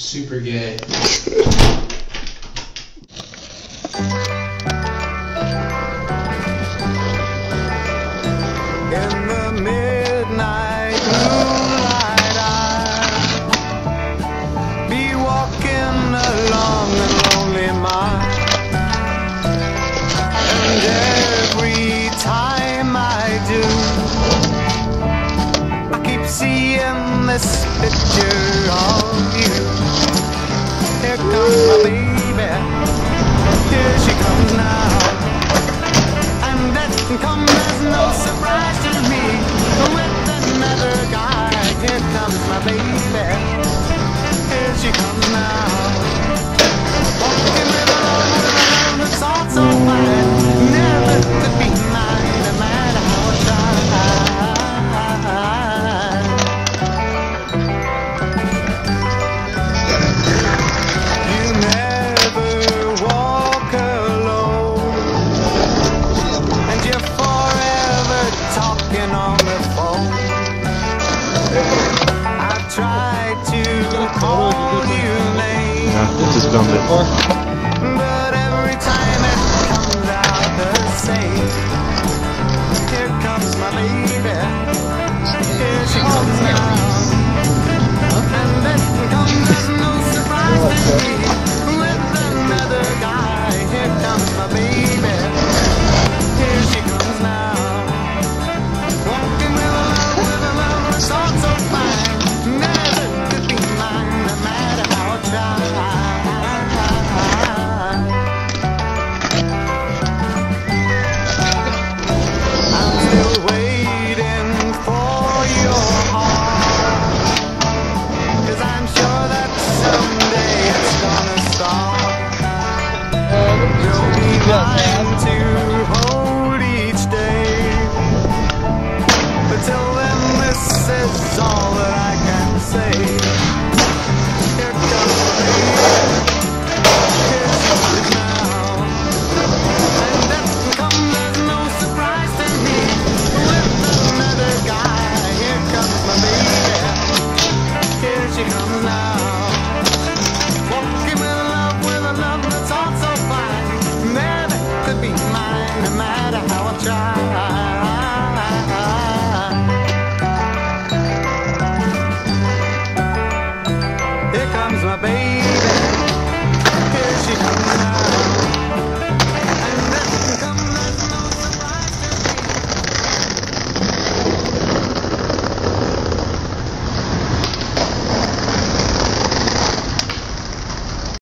super gay. In the midnight moonlight, I'll be walking along a lonely mile, and every time I do, I keep seeing this picture of you. Here comes my baby, here she comes now, and that comes as no surprise to me. With another guy, here comes my baby, here she comes now. Walking with a love that's all so fine, never could be mine, no matter how I try. You never walk alone, and you're forever talking on the phone. I tried to call you names, This is done before. but every time it comes out the same. Here comes my baby, here she comes now, and that comes as no surprise to me. With another guy, here comes my baby, here she comes now. Walking with a love that's all so fine, never could be mine, no matter how I try. I'm still waiting for your heart, 'cause I'm sure that someday it's gonna start. You'll be mine to hold each day, but till then this is all that I can say.